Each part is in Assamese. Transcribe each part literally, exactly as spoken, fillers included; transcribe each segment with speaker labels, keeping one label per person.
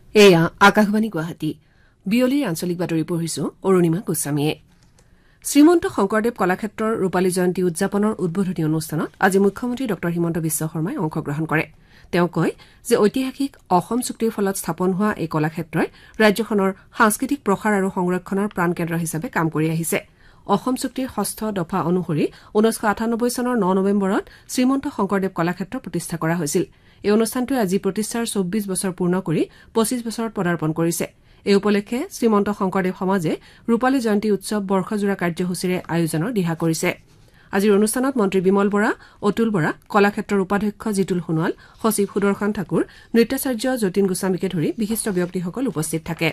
Speaker 1: এয়া আকাশবাণী গুৱাহাটী বিয়লিৰ আঞ্চলিক বাতৰি পঢ়িছো অৰুণিমা গোস্বামীয়ে শ্ৰীমন্ত শংকৰদেৱ কলাক্ষেত্ৰৰ ৰূপালী জয়ন্তী উদযাপনৰ উদ্বোধনী অনুষ্ঠানত আজি মুখ্যমন্ত্ৰী ড হিমন্ত বিশ্ব শৰ্মাই অংশগ্ৰহণ কৰে তেওঁ কয় যে ঐতিহাসিক অসম চুক্তিৰ ফলত স্থাপন হোৱা এই কলাক্ষেত্ৰই ৰাজ্যখনৰ সাংস্কৃতিক প্ৰসাৰ আৰু সংৰক্ষণৰ প্ৰাণকেন্দ্ৰ হিচাপে কাম কৰি আহিছে অসম চুক্তিৰ ষষ্ঠ দফা অনুসৰি ঊনৈশ আঠানব্বৈ চনৰ ন নৱেম্বৰত শ্ৰীমন্ত শংকৰদেৱ কলাক্ষেত্ৰ প্ৰতিষ্ঠা কৰা হৈছিল এই অনুষ্ঠানটোৱে আজি প্ৰতিষ্ঠাৰ চৌব্বিছ বছৰ পূৰ্ণ কৰি পঁচিছ বছৰত পদাৰ্পণ কৰিছে এই উপলক্ষে শ্ৰীমন্ত শংকৰদেৱ সমাজে ৰূপালী জয়ন্তী উৎসৱ বৰ্ষজোৰা কাৰ্যসূচীৰে আয়োজনৰ দিহা কৰিছে আজিৰ অনুষ্ঠানত মন্ত্ৰী বিমল বৰা অতুল বৰা কলাক্ষেত্ৰৰ উপাধ্যক্ষ জিতুল সোণোৱাল সচিব সুদৰ্শন ঠাকুৰ নৃত্যাচাৰ্য যতীন গোস্বামীকে ধৰি বিশিষ্ট ব্যক্তিসকল উপস্থিত থাকে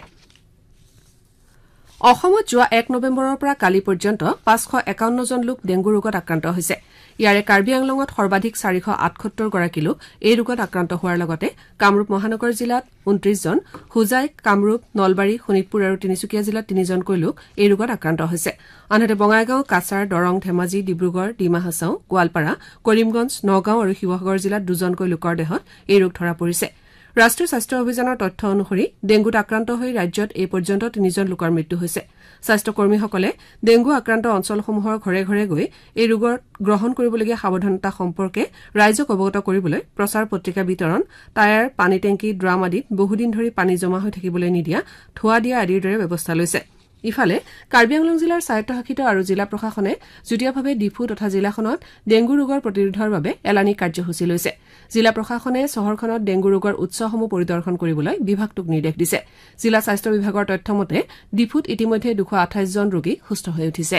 Speaker 1: অসমত যোৱা এক নৱেম্বৰৰ পৰা কালি পৰ্যন্ত পাঁচশ একাৱন্ন জন লোক ডেংগু ৰোগত আক্ৰান্ত হৈছে ইয়াৰে কাৰ্বি আংলঙত সৰ্বাধিক চাৰিশ আঠসত্তৰ গৰাকী লোক এই ৰোগত আক্ৰান্ত হোৱাৰ লগতে কামৰূপ মহানগৰ জিলাত ঊনত্ৰিশ জন হোজাই কামৰূপ নলবাৰী শোণিতপুৰ আৰু তিনিচুকীয়া জিলাত তিনিজনকৈ লোক এই ৰোগত আক্ৰান্ত হৈছে আনহাতে বঙাইগাঁও কাছাৰ দৰং ধেমাজি ডিব্ৰুগড় ডিমা হাছাও গোৱালপাৰা কৰিমগঞ্জ নগাঁও আৰু শিৱসাগৰ জিলাত দুজনকৈ লোকৰ দেহত এই ৰোগ ধৰা পৰিছে ৰাষ্ট্ৰীয় স্বাস্থ্য অভিযানৰ তথ্য অনুসৰি ডেংগুত আক্ৰান্ত হৈ ৰাজ্যত এই পৰ্যন্ত তিনিজন লোকৰ মৃত্যু হৈছে স্বাস্থ্যকৰ্মীসকলে ডেংগু আক্ৰান্ত অঞ্চলসমূহৰ ঘৰে ঘৰে গৈ এই ৰোগৰ গ্ৰহণ কৰিবলগীয়া সাৱধানতা সম্পৰ্কে ৰাইজক অৱগত কৰিবলৈ প্ৰচাৰ পত্ৰিকা বিতৰণ টায়াৰ পানী টেংকি ড্ৰাম আদিত বহুদিন ধৰি পানী জমা হৈ থাকিবলৈ নিদিয়া ধোৱা দিয়া আদিৰ দৰে ব্যৱস্থা লৈছে ইফালে কাৰ্বি আংলং জিলাৰ স্বায়ত্তশাসিত আৰু জিলা প্ৰশাসনে যুটীয়াভাৱে ডিফু তথা জিলাখনত ডেংগু ৰোগৰ প্ৰতিৰোধৰ বাবে এলানি কাৰ্যসূচী লৈছে জিলা প্ৰশাসনে চহৰখনত ডেংগু ৰোগৰ উৎসসমূহ পৰিদৰ্শন কৰিবলৈ বিভাগটোক নিৰ্দেশ দিছে জিলা স্বাস্থ্য বিভাগৰ তথ্য মতে ডিফুত ইতিমধ্যে দুশ আঠাইছ জন ৰোগী সুস্থ হৈ উঠিছে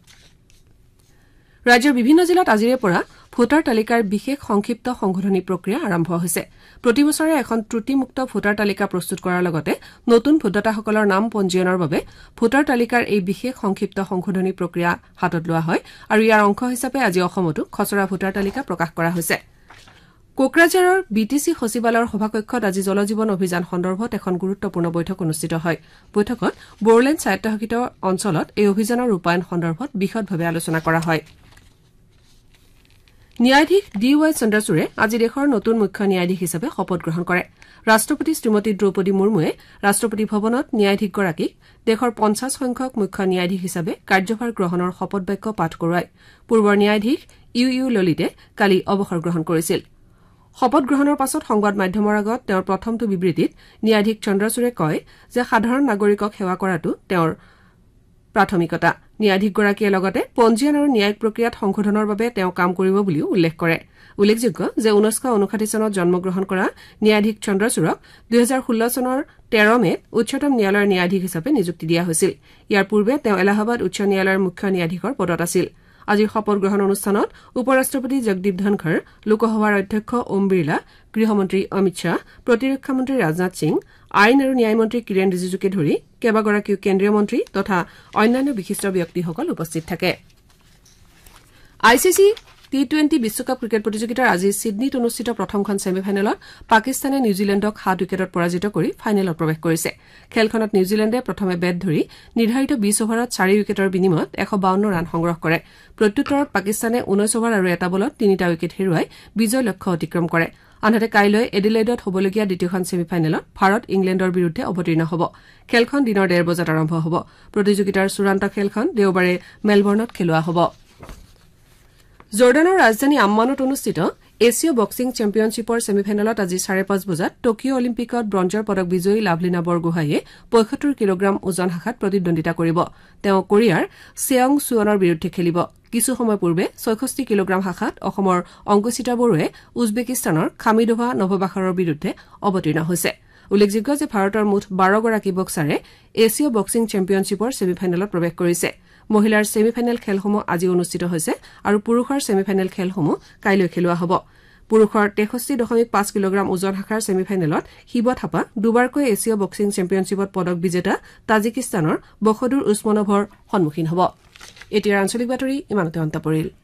Speaker 1: ৰাজ্যৰ বিভিন্ন জিলাত আজিৰে পৰা ভোটাৰ তালিকাৰ বিশেষ সংক্ষিপ্ত সংশোধনী প্ৰক্ৰিয়া আৰম্ভ হৈছে প্ৰতিবছৰে এখন ত্ৰুটিমুক্ত ভোটাৰ তালিকা প্ৰস্তুত কৰাৰ লগতে নতুন ভোটদাতাসকলৰ নাম পঞ্জীয়নৰ বাবে ভোটাৰ তালিকাৰ এই বিশেষ সংক্ষিপ্ত সংশোধনী প্ৰক্ৰিয়া হাতত লোৱা হয় আৰু ইয়াৰ অংশ হিচাপে আজি অসমতো খচৰা ভোটাৰ তালিকা প্ৰকাশ কৰা হৈছে কোকৰাঝাৰৰ বি টি চি সচিবালয়ৰ সভাকক্ষত আজি জল জীৱন অভিযান সন্দৰ্ভত এখন গুৰুত্বপূৰ্ণ বৈঠক অনুষ্ঠিত হয় বৈঠকত বড়োলেণ্ড স্বায়ত্তশাসিত অঞ্চলত এই অভিযানৰ ৰূপায়ণ সন্দৰ্ভত বিশদভাৱে আলোচনা কৰা হয় ন্যায়াধীশ ডি ৱাই চন্দ্ৰচূড়ে আজি দেশৰ নতুন মুখ্য ন্যায়াধীশ হিচাপে শপত গ্ৰহণ কৰে ৰাষ্ট্ৰপতি শ্ৰীমতী দ্ৰৌপদী মুৰ্মুৱে ৰাষ্ট্ৰপতি ভৱনত ন্যায়াধীশগৰাকীক দেশৰ পঞ্চাছ সংখ্যক মুখ্য ন্যায়াধীশ হিচাপে কাৰ্যভাৰ গ্ৰহণৰ শপত বাক্য পাঠ কৰোৱায় পূৰ্বৰ ন্যায়াধীশ ইউ ইউ ললিতে কালি অৱসৰ গ্ৰহণ কৰিছিল শপত গ্ৰহণৰ পাছত সংবাদ মাধ্যমৰ আগত তেওঁৰ প্ৰথমটো বিবৃতিত ন্যায়াধীশ চন্দ্ৰচূড়ে কয় যে সাধাৰণ নাগৰিকক সেৱা কৰাটো তেওঁৰ প্ৰাথমিকতা ন্যায়াধীশগৰাকীয়ে লগতে পঞ্জীয়ন আৰু ন্যায়িক প্ৰক্ৰিয়াত সংশোধনৰ বাবে তেওঁ কাম কৰিব বুলিও উল্লেখ কৰে উল্লেখযোগ্য যে ঊনৈশ ঊনষাঠি চনত জন্মগ্ৰহণ কৰা ন্যায়াধীশ চন্দ্ৰচূড়ক দুহেজাৰ ষোল্ল চনৰ তেৰ মেত উচ্চতম ন্যায়ালয়ৰ ন্যায়াধীশ হিচাপে নিযুক্তি দিয়া হৈছিল ইয়াৰ পূৰ্বে তেওঁ এলাহাবাদ উচ্চ ন্যায়ালয়ৰ মুখ্য ন্যায়াধীশৰ পদত আছিল আজিৰ শপত গ্ৰহণ অনুষ্ঠানত উপ ৰাষ্ট্ৰপতি জগদীপ ধনখৰ লোকসভাৰ অধ্যক্ষ ওম বিৰলা গৃহমন্ত্ৰী অমিত শ্বাহ প্ৰতিৰক্ষা মন্ত্ৰী ৰাজনাথ সিং আইন আৰু ন্যায় মন্ত্ৰী কিৰেণ ৰিজিজুকে ধৰি কেইবাগৰাকীও কেন্দ্ৰীয় মন্ত্ৰী তথা অন্যান্য বিশিষ্ট ব্যক্তিসকল উপস্থিত থাকে I C C T twenty বিশ্বকাপ ক্ৰিকেট প্ৰতিযোগিতাৰ আজি ছিডনীত অনুষ্ঠিত প্ৰথমখন ছেমি ফাইনেলত পাকিস্তানে নিউজিলেণ্ডক সাত উইকেটত পৰাজিত কৰি ফাইনেলত প্ৰৱেশ কৰিছে খেলখনত নিউজিলেণ্ডে প্ৰথমে বেট ধৰি নিৰ্ধাৰিত বিশ অভাৰত চাৰি উইকেটৰ বিনিময়ত এশ বাৱন্ন ৰান সংগ্ৰহ কৰে প্ৰত্যুত্তৰত পাকিস্তানে ঊনৈশ অভাৰ আৰু এটা বলত তিনিটা উইকেট হেৰুৱাই বিজয় লক্ষ্য অতিক্ৰম কৰে আনহাতে কাইলৈ এডিলেইডত হ'বলগীয়া দ্বিতীয়খন ছেমি ফাইনেলত ভাৰত ইংলেণ্ডৰ বিৰুদ্ধে অৱতীৰ্ণ হ'ব খেলখন দিনৰ ডেৰ বজাত আৰম্ভ হ'ব প্ৰতিযোগিতাৰ চূড়ান্ত খেলখন দেওবাৰে মেলবৰ্ণত খেলোৱা হ'ব জৰ্ডানৰ ৰাজধানী আম্মানত অনুষ্ঠিত এছীয় বক্সিং চেম্পিয়নশ্বিপৰ ছেমি ফাইনেলত আজি চাৰে পাঁচ বজাত টকিঅ' অলিম্পিকত ব্ৰঞ্জৰ পদক বিজয়ী লাভলীনা বৰগোহাঁইয়ে পঁয়সত্তৰ কিলোগ্ৰাম ওজন শাখাত প্ৰতিদ্বন্দ্বিতা কৰিব তেওঁ কোৰিয়াৰ ছেয়ং ছুৱনৰ বিৰুদ্ধে খেলিব কিছু সময় পূৰ্বে ছয়ষষ্ঠি কিলোগ্ৰাম শাখাত অসমৰ অংকুচিতা বড়োৱে উজবেকিস্তানৰ খামিদোভা নভবাখাৰৰ বিৰুদ্ধে অৱতীৰ্ণ হৈছে উল্লেখযোগ্য যে ভাৰতৰ মুঠ বাৰগৰাকী বক্সাৰে এছীয় বক্সিং চেম্পিয়নশ্বিপৰ ছেমি ফাইনেলত প্ৰৱেশ কৰিছে মহিলাৰ ছেমি ফাইনেল খেলসমূহ আজি অনুষ্ঠিত হৈছে আৰু পুৰুষৰ ছেমি ফাইনেল খেলসমূহ কাইলৈ খেলোৱা হ'ব পুৰুষৰ তেষষ্ঠি দশমিক পাঁচ কিলোগ্ৰাম ওজন শাখাৰ ছেমি ফাইনেলত শিৱ থাপা দুবাৰকৈ এছীয় বক্সিং চেম্পিয়নশ্বিপত পদক বিজেতা তাজিকিস্তানৰ বখদুৰ উছমনভৰ সন্মুখীন হ'ব এতিয়াৰ আঞ্চলিক বাতৰি ইমানতে অন্ত পৰিল।